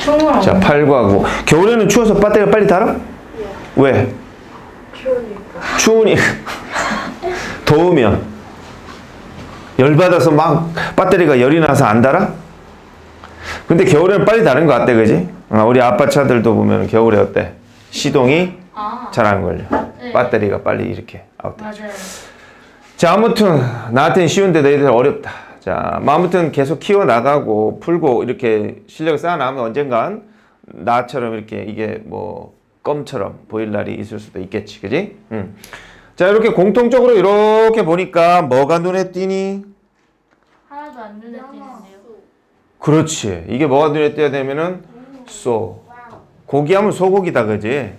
자, 8과 9. 겨울에는 추워서 배터리가 빨리 닳아? 왜? 추우니까. 더우면? 열받아서 막 배터리가 열이 나서 안 닳아? 근데 겨울에는 빨리 닳은 것 같대, 그지? 우리 아빠 차들도 보면 겨울에 어때? 시동이 잘 안 걸려. 네. 배터리가 빨리 이렇게 아웃돼. 맞아요. 자, 아무튼 나한테는 쉬운데 너희들 어렵다. 자, 아무튼 계속 키워나가고 풀고 이렇게 실력을 쌓아나가면 언젠간 나처럼 이렇게 이게 뭐 껌처럼 보일 날이 있을 수도 있겠지, 그지? 자, 이렇게 공통적으로 이렇게 보니까 뭐가 눈에 띄니? 하나도 안 눈에 띄는데요. 그렇지. 이게 뭐가 눈에 띄어야 되면은 소. 고기 하면 소고기다, 그지?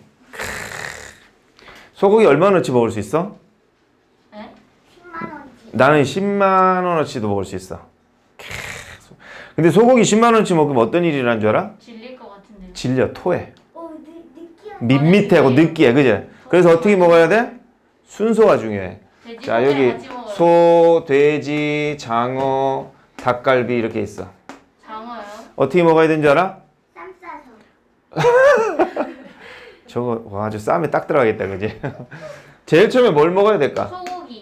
소고기 얼마나치 먹을 수 있어? 네? 10만원치. 나는 10만원어치도 먹을 수 있어. 근데 소고기 10만원어치 먹으면 어떤 일이 일어나는 줄 알아? 질릴 것 같은데요. 질려, 토해. 느끼한 밋밋하고 느끼해, 그지? 그래서 어떻게 먹어야 돼? 순서가 중요해. 자, 여기 같이 먹어요. 소, 돼지, 장어, 닭갈비 이렇게 있어. 장어요? 어떻게 먹어야 되는 줄 알아? 쌈 싸서. 저거 와, 아주 쌈에 딱 들어가겠다, 그지? 제일 처음에 뭘 먹어야 될까? 소고기.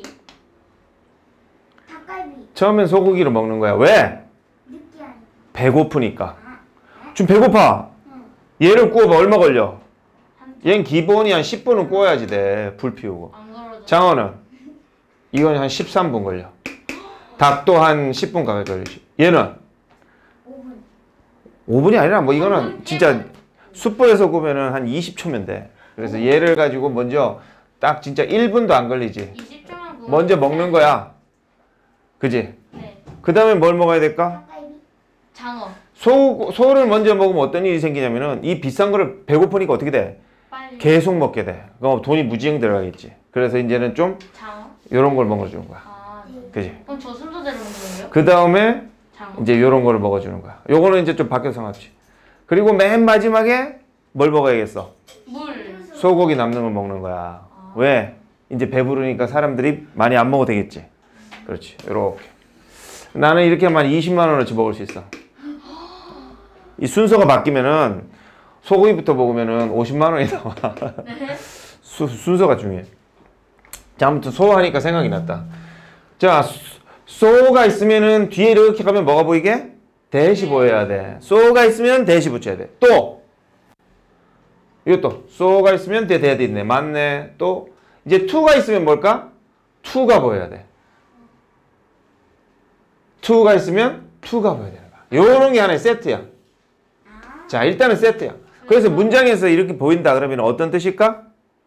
닭갈비. 처음엔 소고기를 먹는 거야. 왜? 느끼한. 배고프니까. 좀 배고파. 얘를 구워봐. 얼마 걸려? 얘는 기본이 한 10분은 구워야지 돼. 불 피우고. 안 걸어도. 장어는? 이건 한 13분 걸려. 닭도 한 10분 가까이 걸리지. 얘는? 5분. 5분이 아니라 뭐 이거는 진짜 숯불에서 구우면은 한 20초면 돼. 그래서 얘를 가지고 먼저 딱 진짜 1분도 안 걸리지. 20초만 구워. 먼저 먹는 거야. 그지? 네. 그 다음에 뭘 먹어야 될까? 닭갈비. 장어. 소를 먼저 먹으면 어떤 일이 생기냐면은 이 비싼 거를 배고프니까 어떻게 돼? 빨리. 계속 먹게 돼. 그럼 돈이 무지행 들어가겠지. 그래서 이제는 좀 장어. 요런 걸 먹어주는 거야. 아, 네. 그지? 그럼 저 순서대로 먹는 거예요? 그 다음에 장어. 이제 요런 거를 먹어주는 거야. 요거는 이제 좀 바뀌어서 상관없지. 그리고 맨 마지막에 뭘 먹어야겠어? 물. 소고기 남는 걸 먹는 거야. 왜? 이제 배부르니까 사람들이 많이 안 먹어도 되겠지. 그렇지. 요렇게. 나는 이렇게 하면 20만 원어치 먹을 수 있어. 이 순서가 바뀌면은 소고기부터 먹으면은 50만 원이 나와. 네. 순서가 중요해. 자, 아무튼 소 하니까 생각이 났다. 자, 소가 있으면은 뒤에 이렇게 가면 뭐가 보이게? 대시 보여야 돼. 소가 있으면 대시 붙여야 돼. 또 이것도 소가 있으면 뒤에 대도 있네. 맞네. 또 이제 투가 있으면 뭘까? 투가 보여야 돼. 투가 있으면 투가 보여야 되는 거야. 요런 게 하나의 세트야. 자, 일단은 세트야. 그래서 문장에서 이렇게 보인다 그러면 어떤 뜻일까?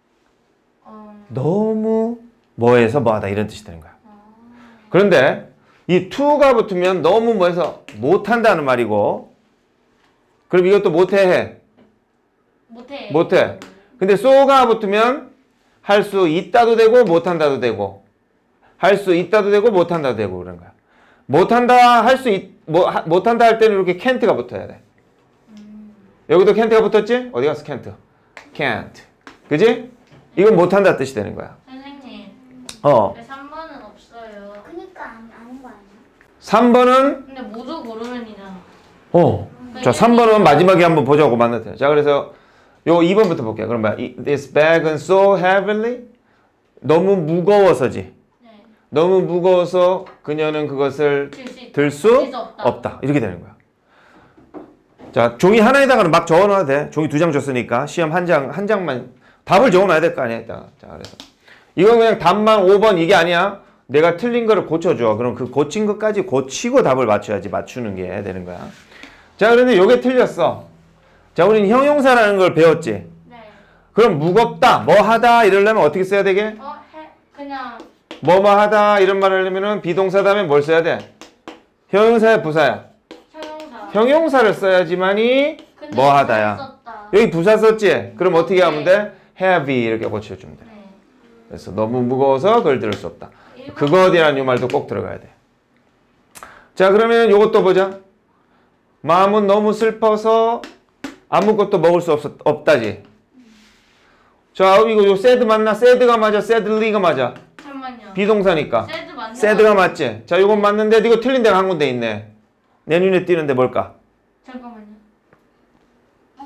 너무 뭐해서 뭐하다 이런 뜻이 되는 거야. 그런데 이 to가 붙으면 너무 뭐해서 못한다는 말이고, 그럼 이것도 못해. 못해. 근데 so가 붙으면 할 수 있다도 되고 못한다도 되고, 할 수 있다도 되고 못한다도 되고 그런 거야. 못한다 못한다 할 때는 이렇게 can't가 붙어야 돼. 여기도 can't가 붙었지? 어디 갔어 can't? can't. 그지? 이건 못한다 뜻이 되는 거야. 선생님. 어. 왜 3번은 없어요? 그니까 아는 거 아니야? 3번은 근데 모두 고르면이잖아. 자, 3번은 마지막에 한번 보자고 만났대요. 자, 그래서 요 2번부터 볼게요. 그럼 뭐야? This bag은 so heavily? 너무 무거워서지. 네. 너무 무거워서 그녀는 그것을 들 수 없다. 이렇게 되는 거야. 자, 종이 하나에다가는 막 적어놔도 돼. 종이 2장 줬으니까 시험 한 장만 답을 적어놔야 될 거 아니야. 자, 그래서 이건 그냥 답만 5번 이게 아니야. 내가 틀린 거를 고쳐줘. 그럼 그 고친 것까지 고치고 답을 맞춰야지 맞추는 게 되는 거야. 자, 그런데 요게 틀렸어. 자, 우리는 형용사라는 걸 배웠지. 네. 그럼 무겁다, 뭐 하다 이러려면 어떻게 써야 되게? 그냥 뭐뭐 하다 이런 말을 하려면은 비동사 다음에 뭘 써야 돼? 형용사야, 부사야? 형용사. 형용사를 써야지만이 뭐 하다야. 썼다. 여기 부사 썼지? 그럼 어떻게 하면 돼? heavy 이렇게 고쳐주면 돼. 네. 그래서 너무 무거워서 그걸 들을 수 없다. 그것이라는 이 말도 꼭 들어가야 돼. 자, 그러면 요것도 보자. 마음은 너무 슬퍼서 아무것도 먹을 수 없다지. 자, 이거 요 sad 맞나? sad가 맞아? sadly가 맞아? 잠깐만요. 비동사니까. sad 맞나? sad가 맞지? 자, 요건 맞는데 이거 틀린 데가 한 군데 있네. 내 눈에 띄는데 뭘까? 잠깐만요.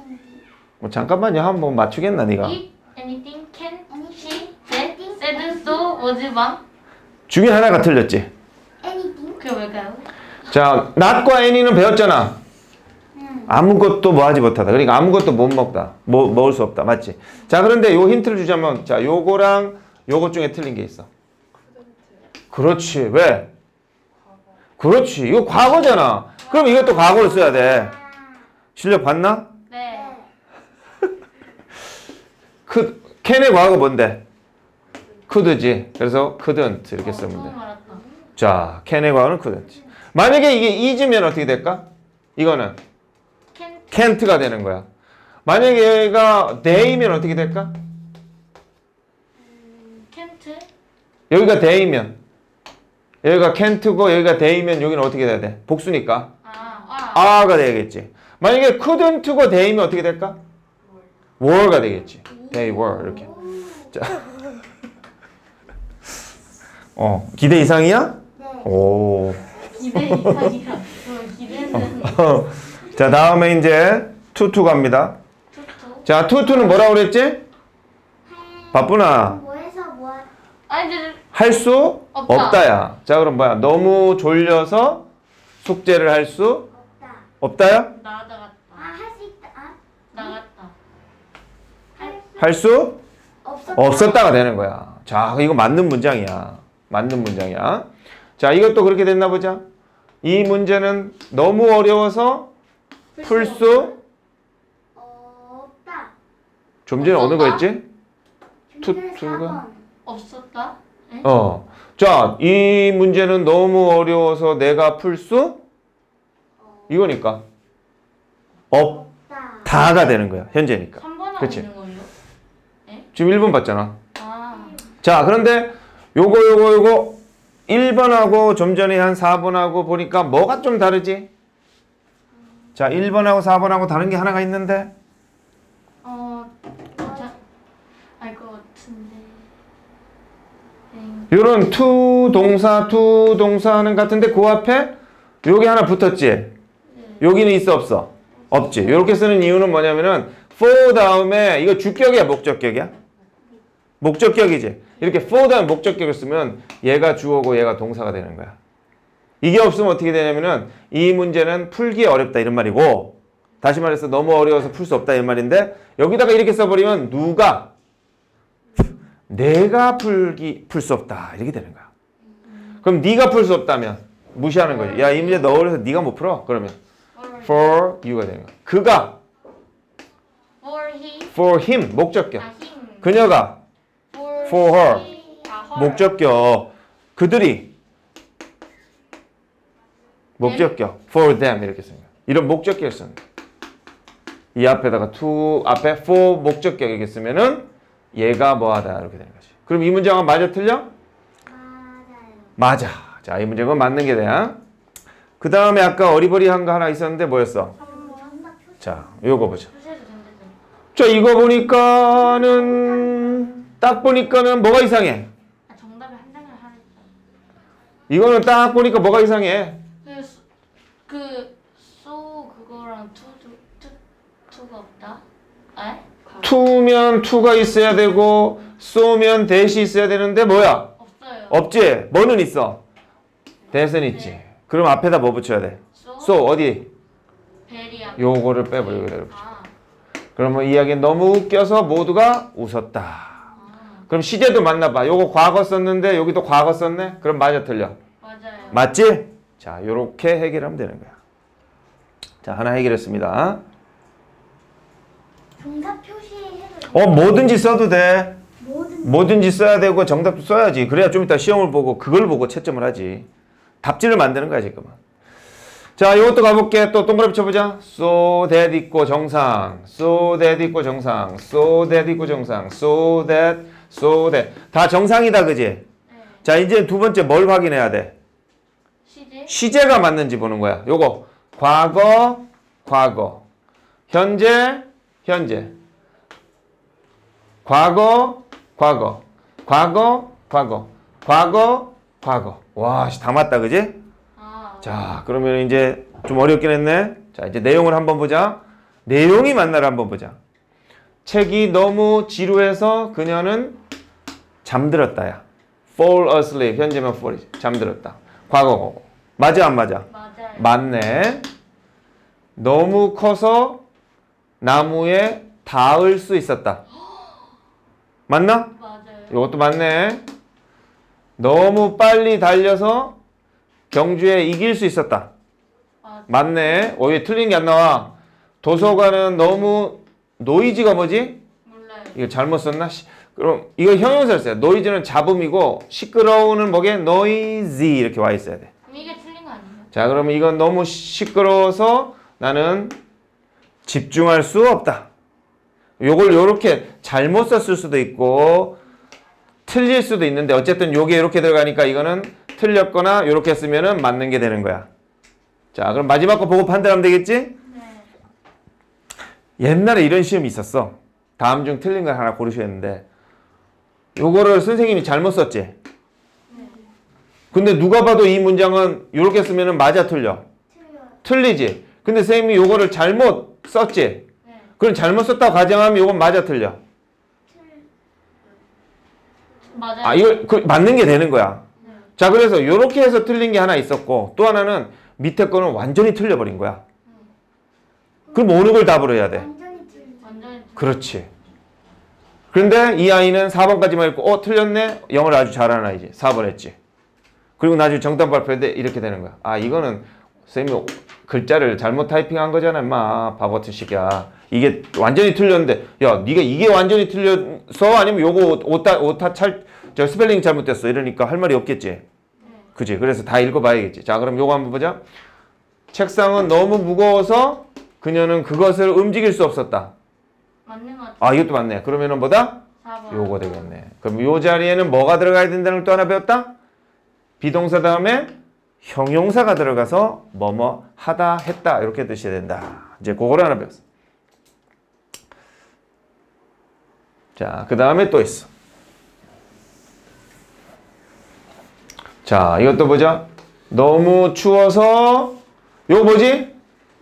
뭐 잠깐만요. 한번 맞추겠나 네가? Eat anything can she that said so was bang. 중에 하나가 틀렸지. anything. 그게 뭘까요? 자, not과 any는 배웠잖아. 아무것도 뭐 하지 못하다. 그러니까 아무것도 못 먹다. 먹을 수 없다. 맞지? 자, 그런데 요 힌트를 주자면, 자, 요거랑 요것 중에 틀린 게 있어. 그렇지. 왜? 그렇지. 이거 과거잖아. 그럼 이것도 과거를 써야 돼. 실력 봤나? 네. can의 과거 뭔데? could지. 그래서 couldn't 이렇게 쓰면 돼. 처음 알았다. 자, can의 과거는 couldn't. 만약에 이게 is면 어떻게 될까? 이거는 Can't. can't가 되는 거야. 만약에 얘가 they면 어떻게 될까? Can't. 여기가 they면 여기가 can't고 여기가 they면 여기는 어떻게 돼야 돼? 복수니까 are가 되겠지. 만약에 couldn't고 they면 어떻게 될까? were가 되겠지. they were 이렇게. 자, 기대 이상이야? 네. 오. 기대 이상이라. 기대는 자, 다음에 이제 투투 갑니다. 투투. 자, 투투는 뭐라고 그랬지? 바쁘나? 뭐해서 뭐 아니 이제 할 수 없다. 없다야. 자, 그럼 뭐야? 너무 졸려서 숙제를 할 수 없다. 없다야? 나갔다. 할 수 있다. 나갔다. 할 수 없었다. 없었다가 되는 거야. 자, 이거 맞는 문장이야. 맞는 문장이야. 자, 이것도 그렇게 됐나 보자. 이 문제는 너무 어려워서 풀 수 없다. 좀 전에 어느 없었다? 거였지? 준비를 투가? 4번. 없었다. 네? 자, 이 문제는 너무 어려워서 내가 풀 수 이거니까 없다. 없다가 되는 거야. 현재니까. 3번 하고 그치? 있는 거예요? 지금 1번 봤잖아. 아. 자, 그런데 요거 1번하고 좀 전에 한 4번하고 보니까 뭐가 좀 다르지? 자, 1번하고 4번하고 다른 게 하나가 있는데 자, 알 것 같은데. 요런 to 동사는 같은데 그 앞에 요게 하나 붙었지? 여기는 있어 없어? 없지. 요렇게 쓰는 이유는 뭐냐면은 for 다음에 이거 주격이야 목적격이야? 목적격이지. 이렇게 for 다음에 목적격을 쓰면 얘가 주어고 얘가 동사가 되는 거야. 이게 없으면 어떻게 되냐면은 이 문제는 풀기 어렵다 이런 말이고, 다시 말해서 너무 어려워서 풀 수 없다 이런 말인데, 여기다가 이렇게 써버리면 누가 내가 풀 수 없다 이렇게 되는 거야. 그럼 네가 풀 수 없다면 무시하는 거지. 야, 이 문제 너 어려서 네가 못 풀어. 그러면 for you가 되는 거야. 그가 For he. for him 목적격. him. 그녀가 for her her. 목적격. 그들이 목적격 for them 이렇게 쓰는 거야. 이런 목적격을 쓰는 거야. 이 앞에다가 to 앞에 for 목적격 이렇게 쓰면은 얘가 뭐하다 이렇게 되는 거지. 그럼 이 문제가 맞아 틀려? 맞아요. 맞아. 자, 이 문제가 맞는 게 돼야. 그 다음에 아까 어리버리한 거 하나 있었는데 뭐였어? 자, 요거 보자. 표시해도 된대요. 자, 이거 보니까는 딱 보니까는 뭐가 이상해? 정답에 한 장을 하랬다. 이거는 딱 보니까 뭐가 이상해? so 그거랑 투가 없다. 에? to면 to가 있어야 되고 so면 that이 있어야 되는데 뭐야? 없어요. 없지? 뭐는 있어? that은 있지. 그럼 앞에다 뭐 붙여야 돼? so 어디? 베리아. 요거를 빼버려. 그래. 아. 그러면 이야기는 너무 웃겨서 모두가 웃었다. 그럼 시제도 맞나 봐. 요거 과거 썼는데 여기도 과거 썼네? 그럼 맞아 틀려? 맞아요. 맞지? 자, 요렇게 해결하면 되는 거야. 자, 하나 해결했습니다. 정답 표시해도 뭐든지 써도 돼. 뭐든 뭐든지 써야 되고 정답도 써야지. 그래야 좀 이따 시험을 보고 그걸 보고 채점을 하지. 답지를 만드는 거야, 지금은. 자, 이것도 가볼게. 또 동그라미 쳐보자. So that 있고 정상. So that 있고 정상. So that 있고 정상. So that. 다 정상이다, 그지? 네. 자, 이제 두 번째 뭘 확인해야 돼? 시제. 시제가 맞는지 보는 거야. 요거. 과거. 현재. 과거. 와, 다 맞다, 그지? 아. 자, 그러면 이제 좀 어렵긴 했네. 자, 이제 내용을 한번 보자. 내용이 맞나를 한번 보자. 책이 너무 지루해서 그녀는 잠들었다야. fall asleep. 현재면 fall. 잠들었다. 과거고. 맞아 안 맞아? 맞아요. 맞네. 너무 커서 나무에 닿을 수 있었다. 맞나? 맞아요. 이것도 맞네. 너무 빨리 달려서 경주에 이길 수 있었다. 맞아요. 맞네. 왜 틀린 게 안 나와? 도서관은 너무 노이즈가 뭐지? 몰라요. 이거 잘못 썼나? 그럼 이거 형용사를 써요. 노이즈는 잡음이고 시끄러우는 뭐게? noisy 이렇게 와 있어야 돼. 그럼 이게 틀린 거 아니에요? 자, 그러면 이건 너무 시끄러워서 나는 집중할 수 없다. 요걸 요렇게 잘못 썼을 수도 있고 틀릴 수도 있는데 어쨌든 요게 이렇게 들어가니까 이거는 틀렸거나 요렇게 쓰면은 맞는 게 되는 거야. 자, 그럼 마지막 거 보고 판단하면 되겠지? 네. 옛날에 이런 시험이 있었어. 다음 중 틀린 걸 하나 고르셔야 했는데 요거를 선생님이 잘못 썼지? 근데 누가 봐도 이 문장은 요렇게 쓰면은 맞아 틀려? 틀려요. 틀리지? 근데 선생님이 요거를 잘못 썼지? 네. 그럼 잘못 썼다고 가정하면 요건 맞아 틀려? 맞아요. 아, 이걸 맞는 게 되는 거야. 네. 자, 그래서 요렇게 해서 틀린 게 하나 있었고 또 하나는 밑에 거는 완전히 틀려버린 거야. 그럼 어느 걸 답으로 해야 돼? 완전히 틀려. 완전히 그렇지. 그런데 이 아이는 4번까지만 읽고 틀렸네? 영어를 아주 잘하는 아이지. 4번 했지. 그리고 나중에 정답 발표할 때 이렇게 되는 거야. 아, 이거는 쌤이 글자를 잘못 타이핑한 거잖아, 임마. 바보 같은 새끼야. 이게 완전히 틀렸는데 야, 네가 이게 완전히 틀렸어? 아니면 요거 저 스펠링 잘못됐어. 이러니까 할 말이 없겠지. 그치? 그래서 다 읽어봐야겠지. 자, 그럼 요거 한번 보자. 책상은 너무 무거워서 그녀는 그것을 움직일 수 없었다. 맞는 것 같아요. 아, 이것도 맞네. 그러면은 뭐다? 4번. 요거 되겠네. 그럼 요 자리에는 뭐가 들어가야 된다는 걸 또 하나 배웠다? 비동사 다음에 형용사가 들어가서 뭐뭐 하다 했다 이렇게 드셔야 된다. 이제 그거를 하나 배웠어. 자, 그 다음에 또 있어. 자, 이것도 보자. 너무 추워서 요거 뭐지? 해야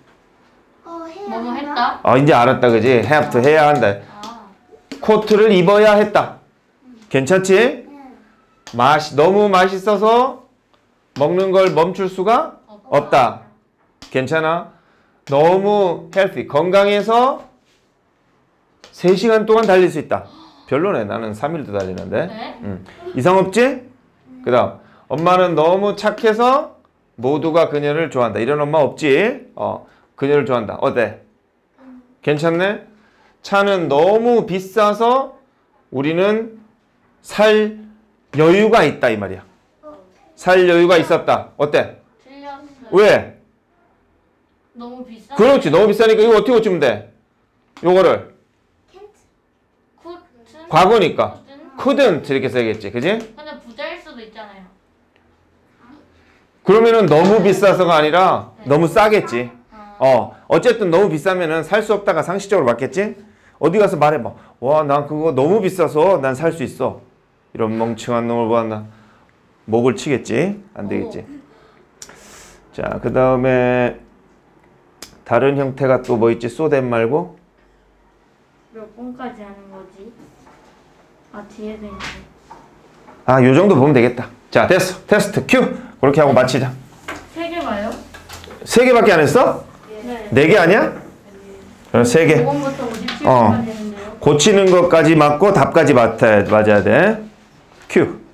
뭐뭐 하나? 했다? 아, 이제 알았다, 그지? have to 해야 한다. 아. 코트를 입어야 했다. 괜찮지? 네. 너무 맛있어서 먹는 걸 멈출 수가 없다. 괜찮아? 너무 healthy, 건강해서 3시간 동안 달릴 수 있다. 별로네. 나는 3일도 달리는데. 네. 이상 없지? 그 다음 엄마는 너무 착해서 모두가 그녀를 좋아한다. 이런 엄마 없지? 그녀를 좋아한다. 어때? 괜찮네? 차는 너무 비싸서 우리는 살 여유가 있다 이 말이야. 살 여유가 있었다. 어때? 틀렸어요. 왜? 너무 비싸. 그렇지. 너무 비싸니까 이거 어떻게 고치면 돼? 요거를 코튼? 과거니까 코튼? couldn't 이렇게 써야겠지. 그지? 근데 부자일 수도 있잖아요. 그러면은 너무 비싸서가 아니라 너무 싸겠지. 아. 어쨌든 너무 비싸면은 살 수 없다가 상식적으로 맞겠지? 어디 가서 말해봐. 와, 난 그거 너무 비싸서 난 살 수 있어. 이런 멍청한 놈을 보았나. 목을 치겠지? 안 되겠지. 자, 그 다음에 다른 형태가 또 뭐 있지? so that 말고? 몇 번까지 하는 거지? 아, 뒤에도 있네. 아, 요 정도 보면 되겠다. 자, 됐어. 테스트 큐. 그렇게 하고 마치자. 3개 봐요? 3개밖에 안 했어? 네. 4개 아니야? 3개. 5번부터 57번까지 어. 했는데요. 고치는 것까지 맞고 답까지 맞아야 돼. 큐.